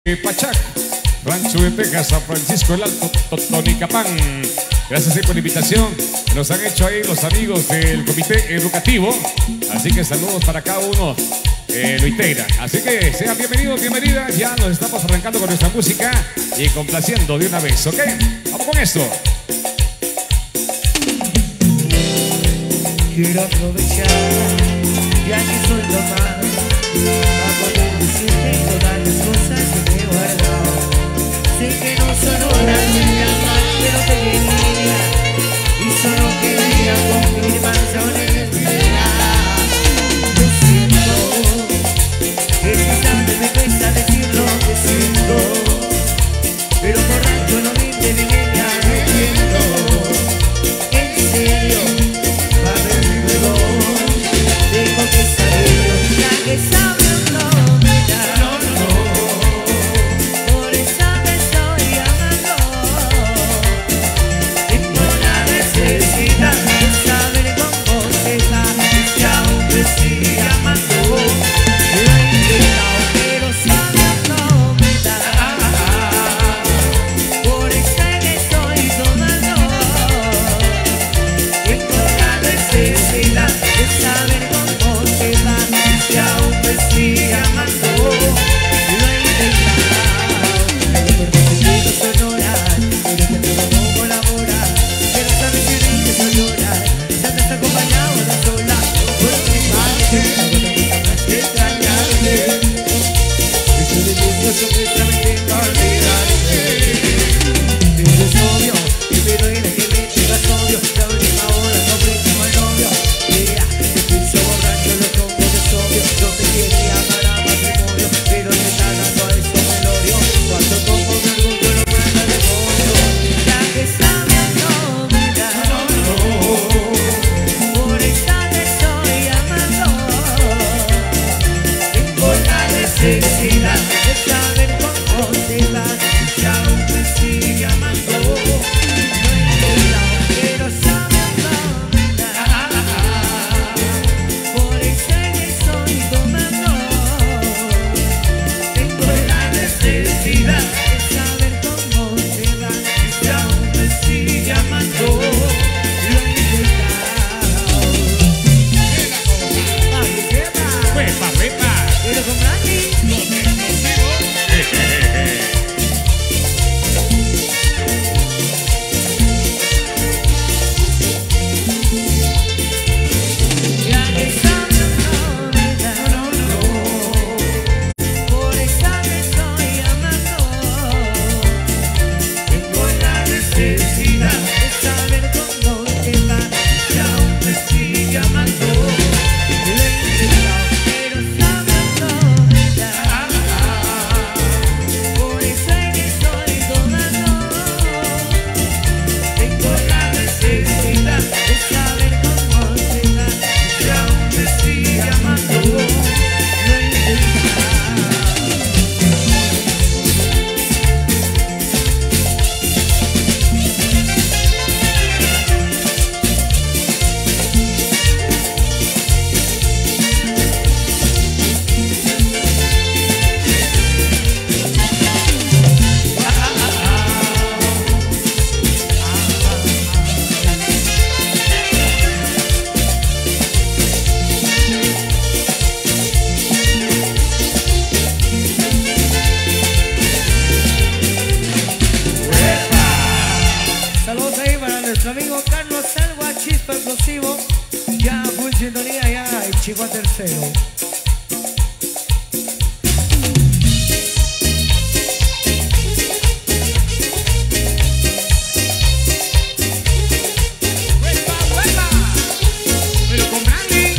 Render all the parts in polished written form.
Pachac, Rancho de Texas, San Francisco el Alto, Totonicapán. Gracias por la invitación que nos han hecho ahí los amigos del comité educativo. Así que saludos para cada uno, lo integra. Así que sean bienvenidos, bienvenidas. Ya nos estamos arrancando con nuestra música y complaciendo de una vez, ¿ok? Vamos con esto. Quiero aprovechar, ya que soy lo más, para poder decirte todas las cosas que me he guardado. Sé que no son horas de mi alma, pero te quería, y solo quería confirmar esa honestidad. Lo siento, que quizás me cuesta decir lo que siento, pero borracho no viste de mí, ya no entiendo. En serio, tengo que saber, ya que sabes no me da. Por eso te estoy amando. Tengo la necesidad de saber cómo te va, y aún te sigue amando. Lo he intentado, pero sabes no me da. Por eso que estoy tomando. Tengo la necesidad de saber cómo te va, y aún me sigue amando. Lo he intentado, pero son llorar, pero que todo no colabora. Pero sabes que dices no llorar, ya te está acompañado de sola. Porque más que extrañarte, estoy de gusto supuestamente no olvidarte. Pero es obvio que me duele que me tengas odio. La última hora no prendimos el novio. Te pienso borracho, lo pongo de sobrio. No te quería para matrimonio, pero le está dando a eso velorio. Cuando pongo mi orgullo lo prenda de fondo. Ya que sabes no me da. Por eso te estoy amando. Tengo la necesidad de saber cómo te va, y aún me sigue amando. Lo he intentado, pero sabes no me da. Por eso que estoy tomando. Tengo la necesidad de saber cómo te va, y aún me sigue amando. Lo he intentado. Ay, ¿qué va? ¡Huepa, huepa! ¿Pero con Brandy? Ya que sabes no me da. Por eso te estoy amando. Tengo la necesidad de saber cómo te va, y aún me sigue amando. Lo he intentado, pero sabes no me da. Por eso que estoy tomando. Tengo la necesidad de saber cómo te va, y aún me sigue amando. Lo he intentado. Saludos ahí para nuestro amigo Carlos Salva, Chispa Explosivo. Ya full sintonía, ya el chico a tercero. ¡Huepa, huepa! ¡Pero con Brandy!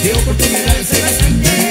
de oportunidades hay bastante.